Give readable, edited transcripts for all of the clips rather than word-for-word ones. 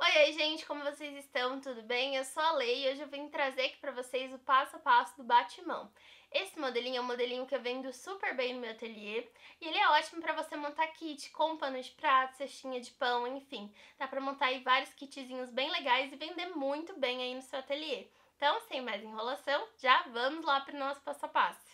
Oi, gente, como vocês estão? Tudo bem? Eu sou a Lei e hoje eu vim trazer aqui pra vocês o passo a passo do batimão. Esse modelinho é um modelinho que eu vendo super bem no meu ateliê e ele é ótimo pra você montar kit com pano de prato, cestinha de pão, enfim. Dá pra montar aí vários kitzinhos bem legais e vender muito bem aí no seu ateliê. Então, sem mais enrolação, já vamos lá pro nosso passo a passo.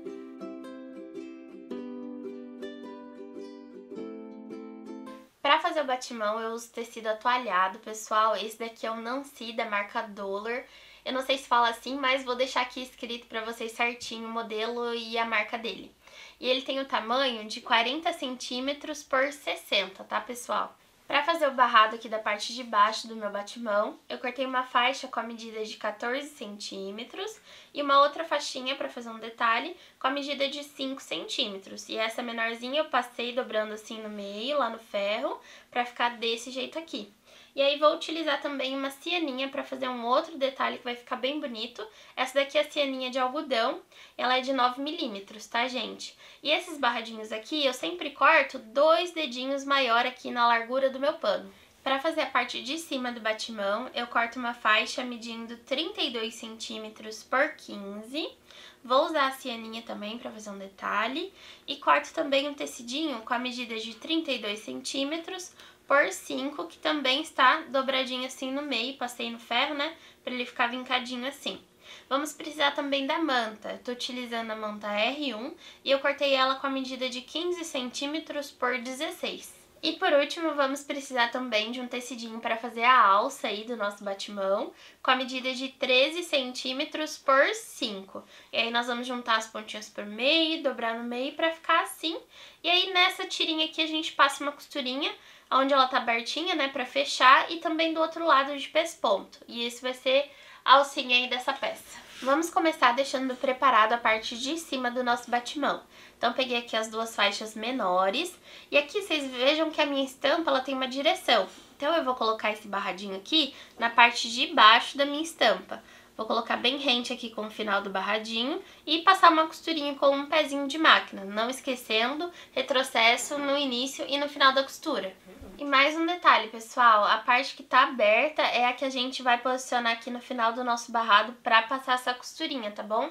Pra fazer o batimão eu uso tecido atoalhado, pessoal. Esse daqui é o Nancy da marca Dollar. Eu não sei se fala assim, mas vou deixar aqui escrito pra vocês certinho o modelo e a marca dele. E ele tem o tamanho de 40 centímetros por 60, tá, pessoal? Para fazer o barrado aqui da parte de baixo do meu batimão, eu cortei uma faixa com a medida de 14 centímetros e uma outra faixinha para fazer um detalhe com a medida de 5 centímetros. E essa menorzinha eu passei dobrando assim no meio, lá no ferro, para ficar desse jeito aqui. E aí vou utilizar também uma cianinha para fazer um outro detalhe que vai ficar bem bonito. Essa daqui é a cianinha de algodão, ela é de 9 milímetros, tá, gente? E esses barradinhos aqui eu sempre corto 2 dedinhos maior aqui na largura do meu pano. Para fazer a parte de cima do batimão, eu corto uma faixa medindo 32 centímetros por 15. Vou usar a cianinha também para fazer um detalhe. E corto também um tecidinho com a medida de 32 centímetros por 5, que também está dobradinho assim no meio. Passei no ferro, né, para ele ficar vincadinho assim. Vamos precisar também da manta. Eu tô utilizando a manta R1 e eu cortei ela com a medida de 15 centímetros por 16. E por último, vamos precisar também de um tecidinho para fazer a alça aí do nosso batimão, com a medida de 13 centímetros por 5. E aí nós vamos juntar as pontinhas por meio, dobrar no meio para ficar assim. E aí nessa tirinha aqui a gente passa uma costurinha, onde ela tá abertinha, né, para fechar, e também do outro lado de pesponto. E esse vai ser a alcinha aí dessa peça. Vamos começar deixando preparado a parte de cima do nosso batimão. Então peguei aqui as duas faixas menores, e aqui vocês vejam que a minha estampa ela tem uma direção. Então eu vou colocar esse barradinho aqui na parte de baixo da minha estampa. Vou colocar bem rente aqui com o final do barradinho e passar uma costurinha com um pezinho de máquina, não esquecendo, retrocesso no início e no final da costura. E mais um detalhe, pessoal, a parte que tá aberta é a que a gente vai posicionar aqui no final do nosso barrado pra passar essa costurinha, tá bom?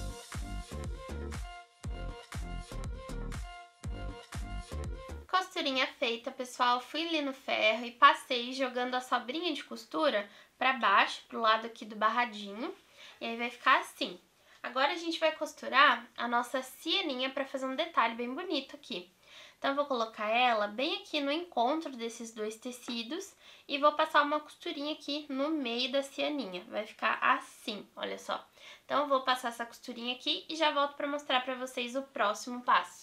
Costurinha feita, pessoal, fui ali no ferro e passei jogando a sobrinha de costura pra baixo, pro lado aqui do barradinho, e aí vai ficar assim. Agora a gente vai costurar a nossa cianinha pra fazer um detalhe bem bonito aqui. Então eu vou colocar ela bem aqui no encontro desses dois tecidos e vou passar uma costurinha aqui no meio da cianinha. Vai ficar assim, olha só. Então eu vou passar essa costurinha aqui e já volto pra mostrar pra vocês o próximo passo.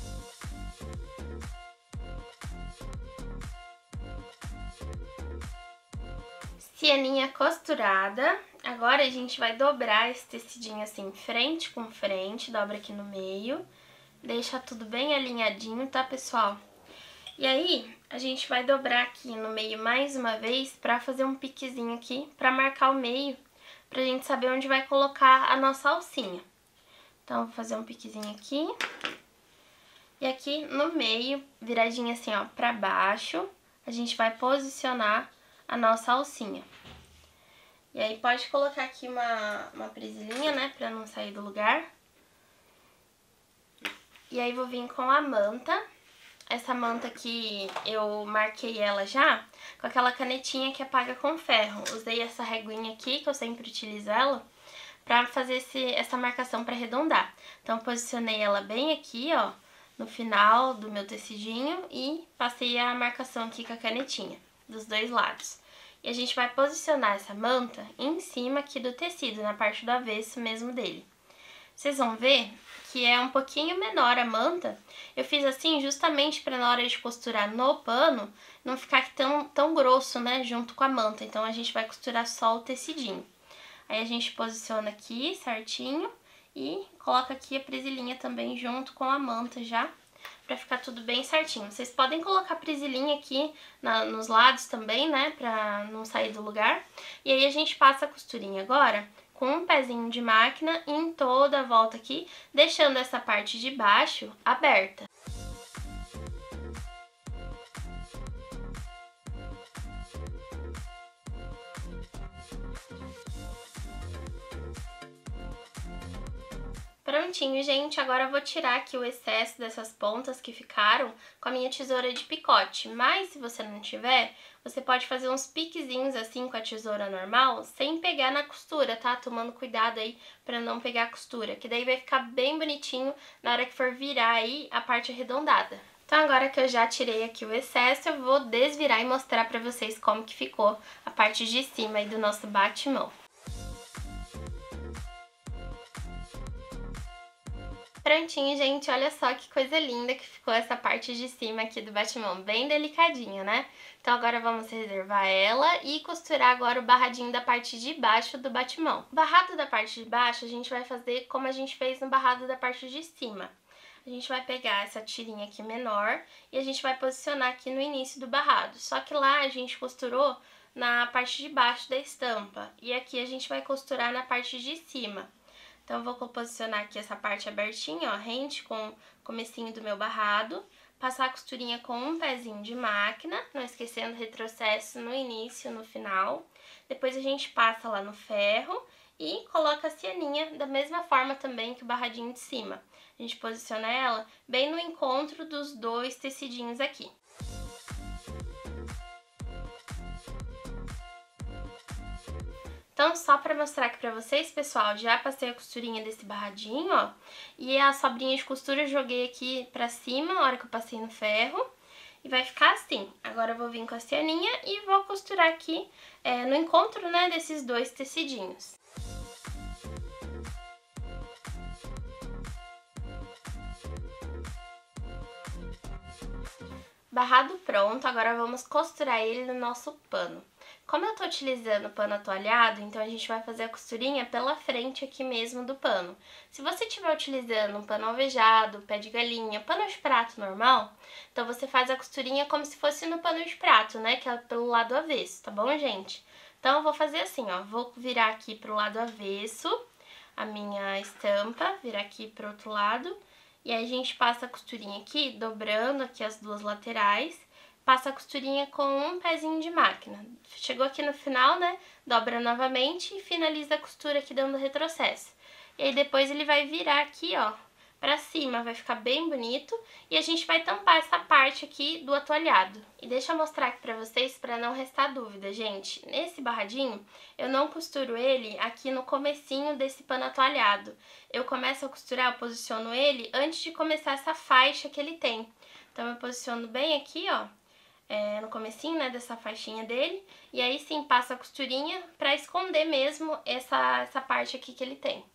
Cianinha costurada, agora a gente vai dobrar esse tecidinho assim, frente com frente, dobra aqui no meio, deixa tudo bem alinhadinho, tá, pessoal? E aí, a gente vai dobrar aqui no meio mais uma vez pra fazer um piquezinho aqui, pra marcar o meio, pra gente saber onde vai colocar a nossa alcinha. Então, vou fazer um piquezinho aqui, e aqui no meio, viradinho assim, ó, pra baixo, a gente vai posicionar a nossa alcinha. E aí pode colocar aqui uma presilhinha, né, pra não sair do lugar. E aí vou vir com a manta. Essa manta aqui eu marquei ela já com aquela canetinha que apaga com ferro. Usei essa reguinha aqui, que eu sempre utilizo ela, pra fazer essa marcação pra arredondar. Então posicionei ela bem aqui, ó, no final do meu tecidinho e passei a marcação aqui com a canetinha, dos dois lados. E a gente vai posicionar essa manta em cima aqui do tecido, na parte do avesso mesmo dele. Vocês vão ver que é um pouquinho menor a manta. Eu fiz assim justamente para na hora de costurar no pano não ficar tão grosso, né, junto com a manta. Então a gente vai costurar só o tecidinho. Aí a gente posiciona aqui certinho e coloca aqui a presilhinha também junto com a manta já, pra ficar tudo bem certinho. Vocês podem colocar presilhinha aqui nos lados também, né, pra não sair do lugar. E aí a gente passa a costurinha agora com um pezinho de máquina em toda a volta aqui, deixando essa parte de baixo aberta. Prontinho, gente, agora eu vou tirar aqui o excesso dessas pontas que ficaram com a minha tesoura de picote. Mas se você não tiver, você pode fazer uns piquezinhos assim com a tesoura normal, sem pegar na costura, tá? Tomando cuidado aí pra não pegar a costura, que daí vai ficar bem bonitinho na hora que for virar aí a parte arredondada. Então agora que eu já tirei aqui o excesso, eu vou desvirar e mostrar pra vocês como que ficou a parte de cima aí do nosso batimão. Prontinho, gente, olha só que coisa linda que ficou essa parte de cima aqui do batimão, bem delicadinha, né? Então agora vamos reservar ela e costurar agora o barradinho da parte de baixo do batimão. O barrado da parte de baixo a gente vai fazer como a gente fez no barrado da parte de cima. A gente vai pegar essa tirinha aqui menor e a gente vai posicionar aqui no início do barrado. Só que lá a gente costurou na parte de baixo da estampa e aqui a gente vai costurar na parte de cima. Então, eu vou posicionar aqui essa parte abertinha, ó, rente com o comecinho do meu barrado, passar a costurinha com um pezinho de máquina, não esquecendo o retrocesso no início e no final. Depois a gente passa lá no ferro e coloca a cianinha da mesma forma também que o barradinho de cima. A gente posiciona ela bem no encontro dos dois tecidinhos aqui. Então, só pra mostrar aqui pra vocês, pessoal, já passei a costurinha desse barradinho, ó, e a sobrinha de costura eu joguei aqui pra cima, na hora que eu passei no ferro, e vai ficar assim. Agora eu vou vir com a cianinha e vou costurar aqui no encontro, né, desses dois tecidinhos. Barrado pronto, agora vamos costurar ele no nosso pano. Como eu tô utilizando pano atoalhado, então a gente vai fazer a costurinha pela frente aqui mesmo do pano. Se você estiver utilizando um pano alvejado, pé de galinha, pano de prato normal, então você faz a costurinha como se fosse no pano de prato, né, que é pelo lado avesso, tá bom, gente? Então eu vou fazer assim, ó, vou virar aqui pro lado avesso a minha estampa, virar aqui pro outro lado, e aí a gente passa a costurinha aqui, dobrando aqui as duas laterais, passa a costurinha com um pezinho de máquina. Chegou aqui no final, né, dobra novamente e finaliza a costura aqui dando retrocesso. E aí depois ele vai virar aqui, ó, pra cima, vai ficar bem bonito. E a gente vai tampar essa parte aqui do atoalhado. E deixa eu mostrar aqui pra vocês, pra não restar dúvida, gente. Nesse barradinho, eu não costuro ele aqui no comecinho desse pano atoalhado. Eu começo a costurar, eu posiciono ele antes de começar essa faixa que ele tem. Então eu posiciono bem aqui, ó, no comecinho, né, dessa faixinha dele, e aí sim passa a costurinha pra esconder mesmo essa parte aqui que ele tem.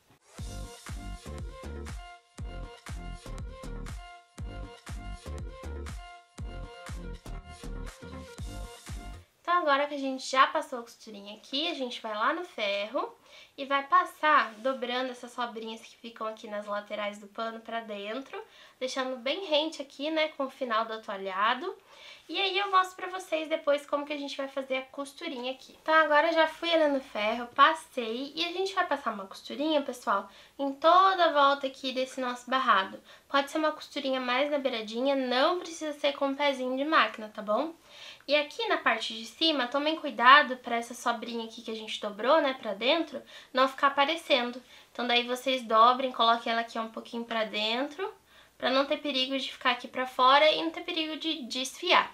Então agora que a gente já passou a costurinha aqui, a gente vai lá no ferro e vai passar dobrando essas sobrinhas que ficam aqui nas laterais do pano pra dentro, deixando bem rente aqui, né, com o final do atoalhado. E aí eu mostro pra vocês depois como que a gente vai fazer a costurinha aqui. Então agora eu já fui ali no ferro, passei e a gente vai passar uma costurinha, pessoal, em toda a volta aqui desse nosso barrado. Pode ser uma costurinha mais na beiradinha, não precisa ser com um pezinho de máquina, tá bom? E aqui na parte de cima, tomem cuidado para essa sobrinha aqui que a gente dobrou, né, pra dentro, não ficar aparecendo. Então daí vocês dobrem, coloquem ela aqui um pouquinho pra dentro, pra não ter perigo de ficar aqui pra fora e não ter perigo de desfiar.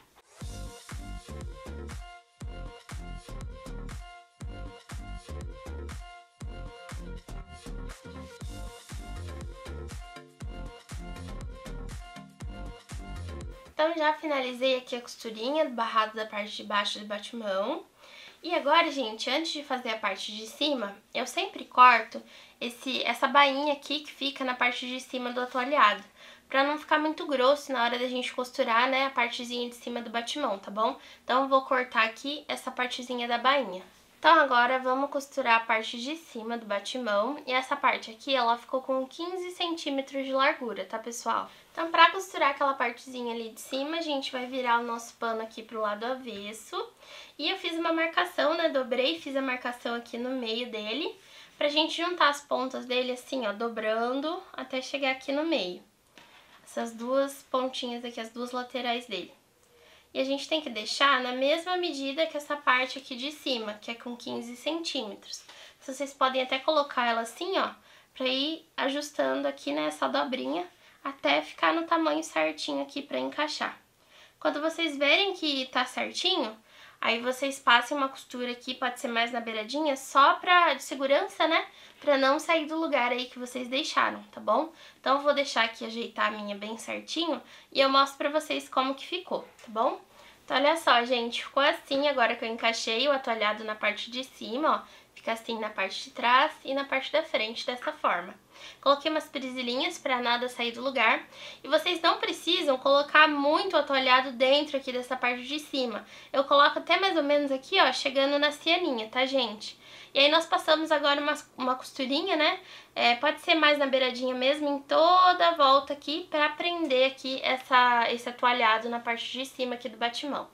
Então já finalizei aqui a costurinha do barrado da parte de baixo do batimão. E agora, gente, antes de fazer a parte de cima, eu sempre corto essa bainha aqui que fica na parte de cima do atoalhado, pra não ficar muito grosso na hora da gente costurar, né, a partezinha de cima do batimão, tá bom? Então eu vou cortar aqui essa partezinha da bainha. Então agora vamos costurar a parte de cima do batimão, e essa parte aqui, ela ficou com 15 centímetros de largura, tá, pessoal? Então pra costurar aquela partezinha ali de cima, a gente vai virar o nosso pano aqui pro lado avesso, e eu fiz uma marcação, né, dobrei e fiz a marcação aqui no meio dele, pra gente juntar as pontas dele assim, ó, dobrando até chegar aqui no meio. Essas duas pontinhas aqui, as duas laterais dele. E a gente tem que deixar na mesma medida que essa parte aqui de cima, que é com 15 centímetros. Vocês podem até colocar ela assim, ó, para ir ajustando aqui nessa dobrinha até ficar no tamanho certinho aqui para encaixar. Quando vocês verem que tá certinho, aí vocês passem uma costura aqui, pode ser mais na beiradinha, só de segurança, né? Pra não sair do lugar aí que vocês deixaram, tá bom? Então eu vou deixar aqui ajeitar a minha bem certinho e eu mostro pra vocês como que ficou, tá bom? Então olha só, gente, ficou assim agora que eu encaixei o atualhado na parte de cima, ó. Fica assim na parte de trás e na parte da frente, dessa forma. Coloquei umas presilhinhas para nada sair do lugar. E vocês não precisam colocar muito atualhado dentro aqui dessa parte de cima. Eu coloco até mais ou menos aqui, ó, chegando na cianinha, tá, gente? E aí nós passamos agora uma costurinha, né? Pode ser mais na beiradinha mesmo, em toda a volta aqui, para prender aqui esse atualhado na parte de cima aqui do batimão.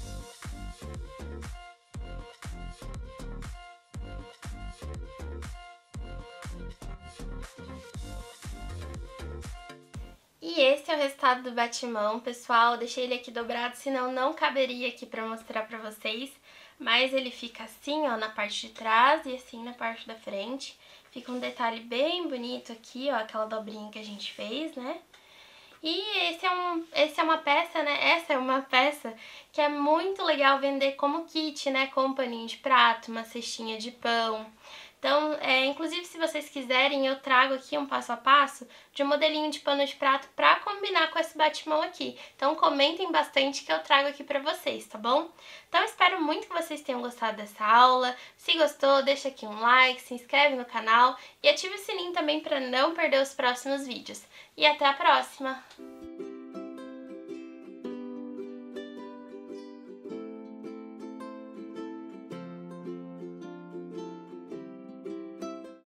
E esse é o resultado do batimão, pessoal. Deixei ele aqui dobrado, senão não caberia aqui pra mostrar pra vocês. Mas ele fica assim, ó, na parte de trás e assim na parte da frente. Fica um detalhe bem bonito aqui, ó, aquela dobrinha que a gente fez, né? E essa é uma peça, né? Essa é uma peça que é muito legal vender como kit, né? Com um paninho de prato, uma cestinha de pão. Então, inclusive, se vocês quiserem, eu trago aqui um passo a passo de um modelinho de pano de prato pra combinar com esse batimão aqui. Então, comentem bastante que eu trago aqui pra vocês, tá bom? Então, espero muito que vocês tenham gostado dessa aula. Se gostou, deixa aqui um like, se inscreve no canal e ative o sininho também pra não perder os próximos vídeos. E até a próxima!